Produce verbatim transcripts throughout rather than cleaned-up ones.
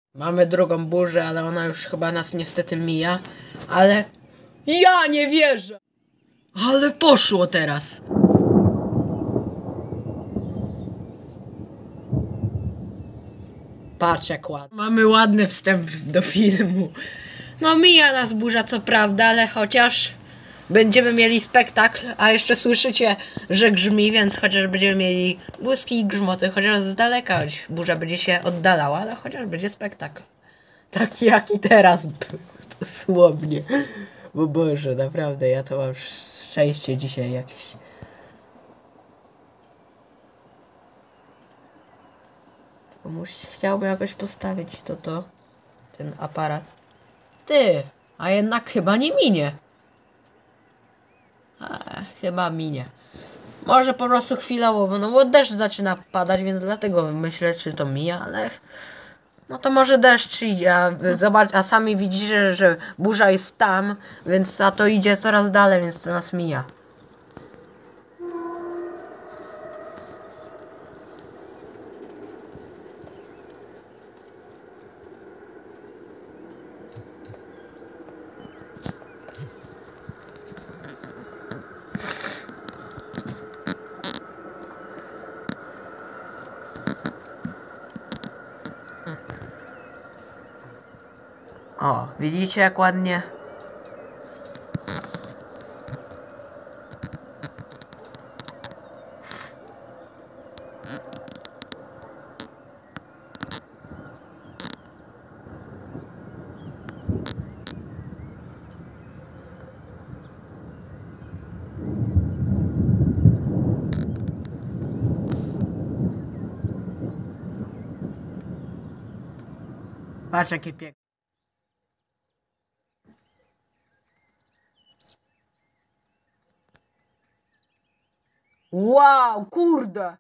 Mamy drugą burzę, ale ona już chyba nas niestety mija. Ale... Ja nie wierzę! Ale poszło teraz! Patrz jak ładnie. Mamy ładny wstęp do filmu. No mija nas burza co prawda, ale chociaż będziemy mieli spektakl, a jeszcze słyszycie, że grzmi, więc chociaż będziemy mieli błyski i grzmoty, chociaż z daleka burza będzie się oddalała, ale chociaż będzie spektakl. Taki jaki teraz był, dosłownie. Bo Boże, naprawdę, ja to mam szczęście dzisiaj jakieś. Komuś chciałbym jakoś postawić to to, ten aparat. Ty, a jednak chyba nie minie. A, chyba minie. Może po prostu chwilowo, no bo deszcz zaczyna padać, więc dlatego myślę, czy to mija, ale... No to może deszcz idzie, a, zobacz, a sami widzicie, że burza jest tam, więc a to idzie coraz dalej, więc to nas mija. O, widzicie jak ładnie? Patrz jakie piękne. Wow, kurde!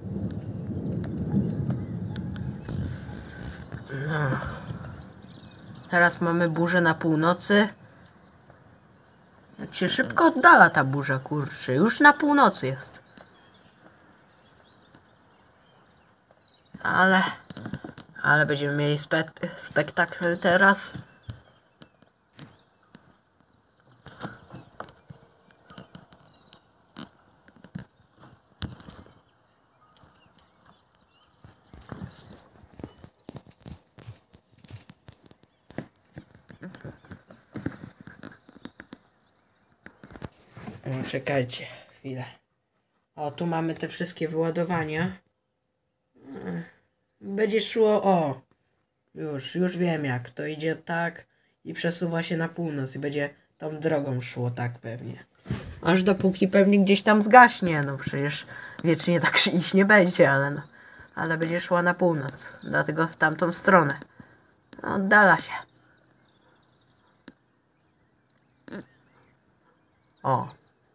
No. Teraz mamy burzę na północy. Jak się szybko oddala ta burza, kurczę. Już na północy jest. Ale... Ale będziemy mieli spek spektakl teraz. O, czekajcie chwilę. O, tu mamy te wszystkie wyładowania. Będzie szło, o. Już, już wiem jak. To idzie tak i przesuwa się na północ i będzie tą drogą szło tak pewnie. Aż dopóki pewnie gdzieś tam zgaśnie. No przecież wiecznie tak iść nie będzie, ale, no, ale będzie szła na północ. Dlatego w tamtą stronę. Oddala się. O.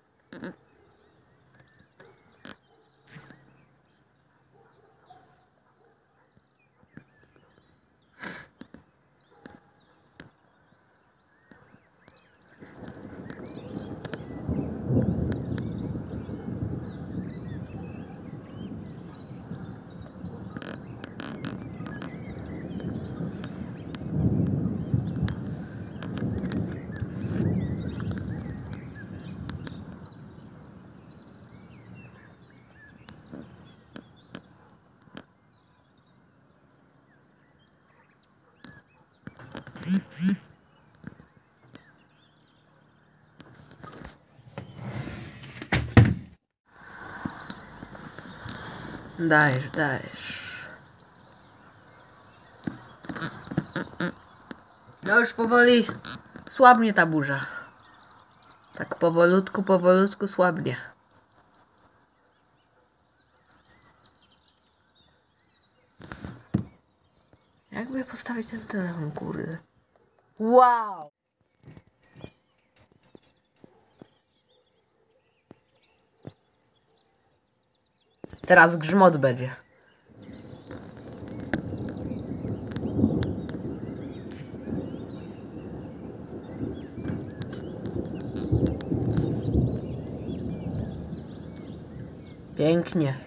Dajesz, dajesz. No już powoli słabnie ta burza. Tak powolutku, powolutku słabnie. Jakby postawić ten telefon, kurde. Wow! Teraz grzmot będzie. Pięknie.